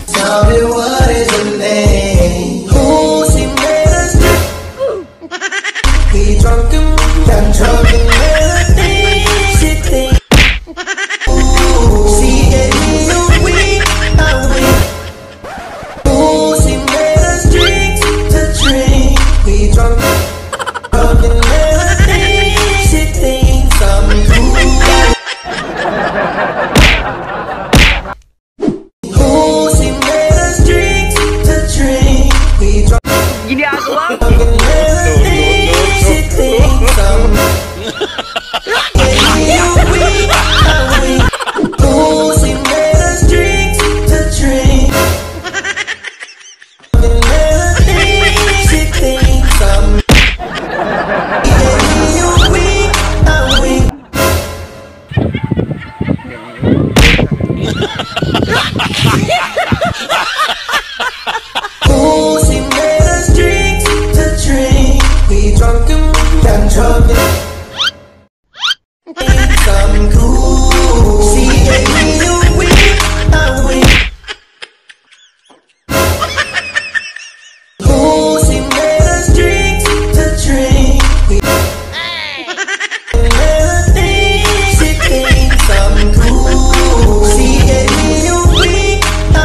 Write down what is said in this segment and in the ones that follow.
Tell me what is her name? Who's he made us be drunk and drunk and melody. She thinks she gave me a week. Who's he made us drink to drink? Be drunk and melody. She thinks I'm cool. Who's he made us drink to drink? Be drunk and melody. She thinks I'm who's he made us drink to drink? And melody. She thinks I'm who's he made us drink to drink? Be drunk and drunk and thinks I'm cool. She gave me a week. Who's he made us drink to drink? And melody. She thinks I'm cool. She gave me a week.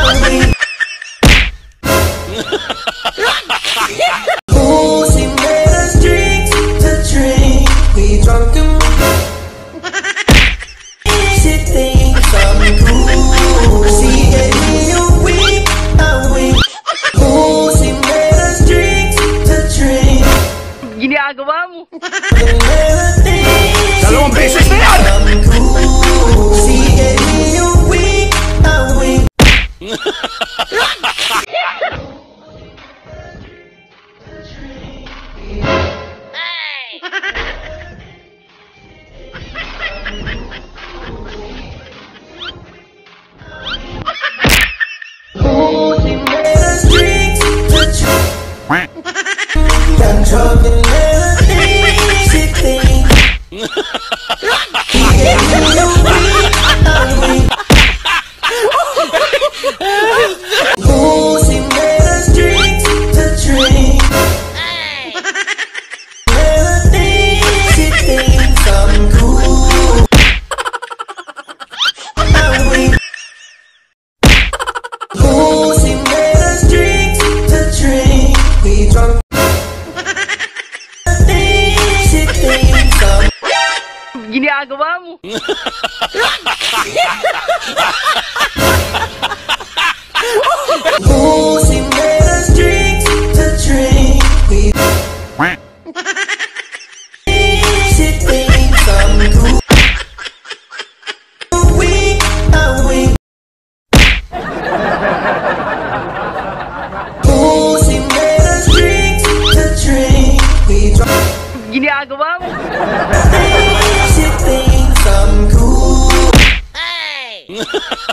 Who's he made us drink to drink? Be drunk and she thinks I'm cool. She gave me a week. Who's he made us drink to drink? Ginagawa mo. And melody. Dalawang beses na yan! I'm cool. She gave me a week. Who's he made us drink to drink? I'm drunk and melody. She thinks he gave me a week. Who's he made us drink to drink? Melody. She thinks I'm cool. Who's he made us drink to drink? Be drunk. She thinks I'm Ginagawa mo. who's he made us drink to drink? Be she thinks I'm cool. Who's he made us drink to drink? Be drunk. Ginagawa mo. She thinks I'm cool.